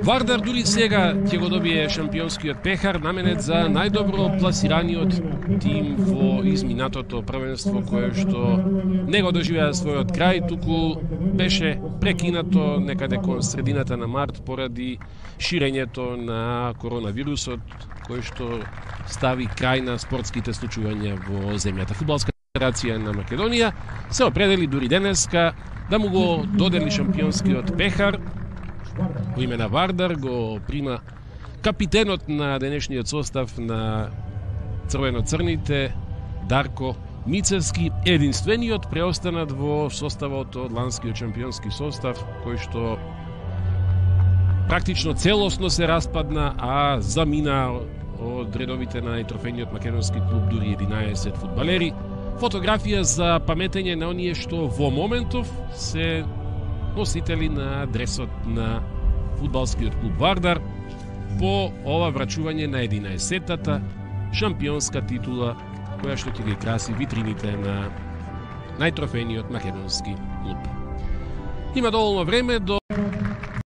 Вардар дури сега ќе го добие шампионскиот пехар, наменет за најдобро пласираниот тим во изминатото првенство, кое што не го доживеа својот крај, туку беше прекинато некаде кон средината на март поради ширењето на коронавирусот, кој што стави крај на спортските случувања во земјата. Фудбалска федерација на Македонија се определи дури денеска да му го додели шампионскиот пехар. Во име на Вардар го прима капитенот на денешниот состав на црвено-црните Дарко Мицевски, единствениот преостанат во составот од ланскиот шампионски состав, кој што практично целосно се распадна, а замина од редовите на трофејниот македонски клуб дури 11 фудбалери. Фотографија за паметење на оние што во моментов се носители на дресот на фудбалскиот клуб Вардар по ова врачување на 11-тата шампионска титула, која што ќе ги краси витрините на најтрофејниот македонски клуб. Има доволно време до